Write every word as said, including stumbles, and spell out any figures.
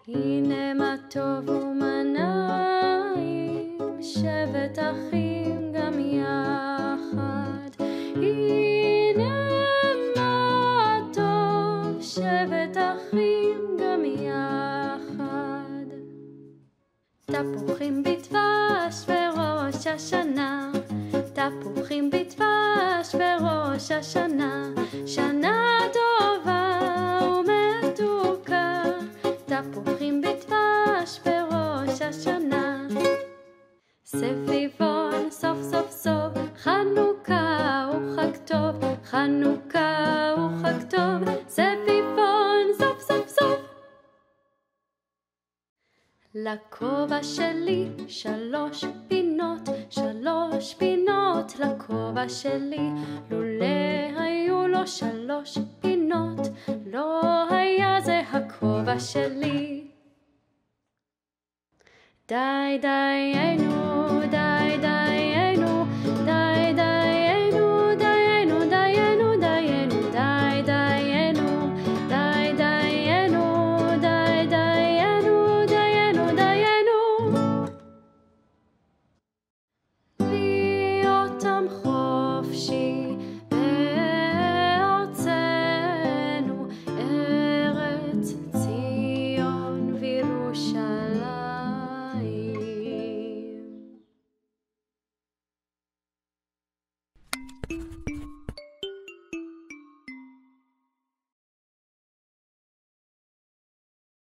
הנה מה טוב ומה נעים, שבת אחים גם יחד. הנה מה טוב, שבת אחים גם יחד. תפוחים בדבש בראש השנה, תפוחים בדבש בראש השנה, שנה טובה ומתוקה. תפוחים בדבש בראש השנה. סביבון סוף סוף סוף, חנוכה הוא חג טוב, חנוכה הוא חג טוב, סביבון סוף סוף סוף. לכובע שלי שלוש פינות, שלוש פינות לכובע שלי. לולא היו לו שלוש פינות, לא היה זה הכובע שלי. די די היינו